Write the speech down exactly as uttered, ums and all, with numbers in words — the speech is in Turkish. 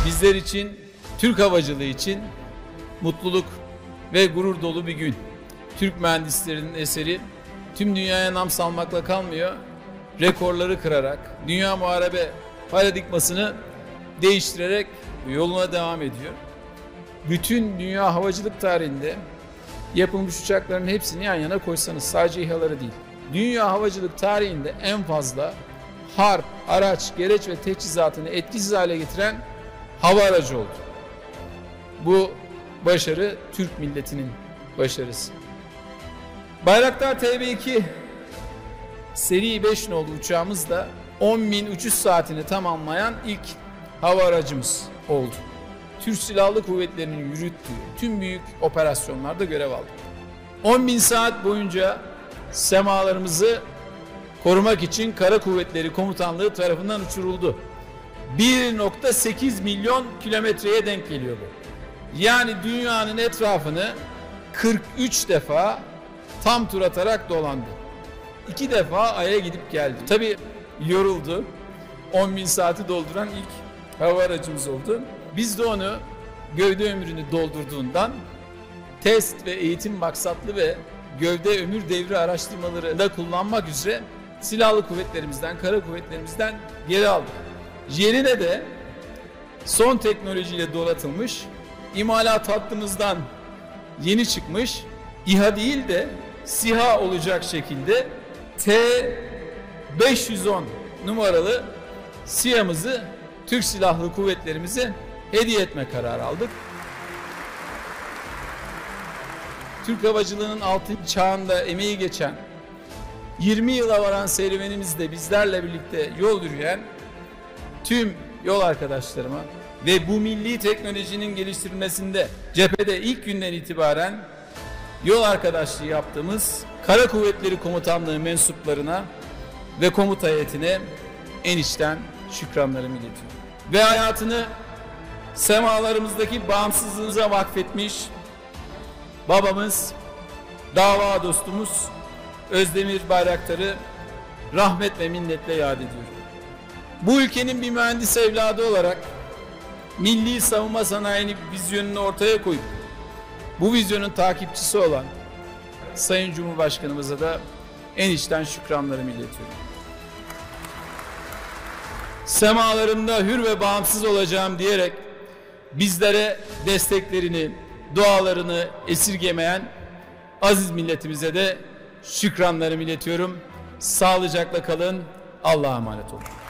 Bizler için, Türk havacılığı için mutluluk ve gurur dolu bir gün. Türk mühendislerinin eseri tüm dünyaya nam salmakla kalmıyor, rekorları kırarak, dünya muharebe paradigmasını değiştirerek yoluna devam ediyor. Bütün dünya havacılık tarihinde yapılmış uçakların hepsini yan yana koysanız, sadece İHA'ları değil, dünya havacılık tarihinde en fazla harp, araç, gereç ve teçhizatını etkisiz hale getiren hava aracı oldu. Bu başarı Türk milletinin başarısı. Bayraktar T B iki seri beş nolu uçağımız da on bin uçuş saatini tamamlayan ilk hava aracımız oldu. Türk Silahlı Kuvvetleri'nin yürüttüğü tüm büyük operasyonlarda görev aldı. on bin saat boyunca semalarımızı korumak için Kara Kuvvetleri Komutanlığı tarafından uçuruldu. bir nokta sekiz milyon kilometreye denk geliyor bu. Yani dünyanın etrafını kırk üç defa tam tur atarak dolandı. İki defa Ay'a gidip geldi. Tabii yoruldu. on bin saati dolduran ilk hava aracımız oldu. Biz de onu gövde ömrünü doldurduğundan test ve eğitim maksatlı ve gövde ömür devri araştırmalarında kullanmak üzere silahlı kuvvetlerimizden, kara kuvvetlerimizden geri aldık. Yerine de son teknolojiyle donatılmış, imalat hattımızdan yeni çıkmış, İHA değil de SİHA olacak şekilde T beş yüz on numaralı SİHA'mızı Türk Silahlı Kuvvetlerimize hediye etme kararı aldık. Türk havacılığının altın çağında emeği geçen, yirmi yıla varan serüvenimizde bizlerle birlikte yol yürüyen tüm yol arkadaşlarıma ve bu milli teknolojinin geliştirilmesinde cephede ilk günden itibaren yol arkadaşlığı yaptığımız Kara Kuvvetleri Komutanlığı mensuplarına ve komuta heyetine en içten şükranlarımı iletiyorum. Ve hayatını semalarımızdaki bağımsızlığımıza vakfetmiş babamız, dava dostumuz Özdemir Bayraktar'ı rahmet ve minnetle yad ediyorum. Bu ülkenin bir mühendis evladı olarak milli savunma sanayinin vizyonunu ortaya koyup bu vizyonun takipçisi olan Sayın Cumhurbaşkanımıza da en içten şükranlarımı iletiyorum. Semalarımda hür ve bağımsız olacağım diyerek bizlere desteklerini, dualarını esirgemeyen aziz milletimize de şükranlarımı iletiyorum. Sağlıcakla kalın, Allah'a emanet olun.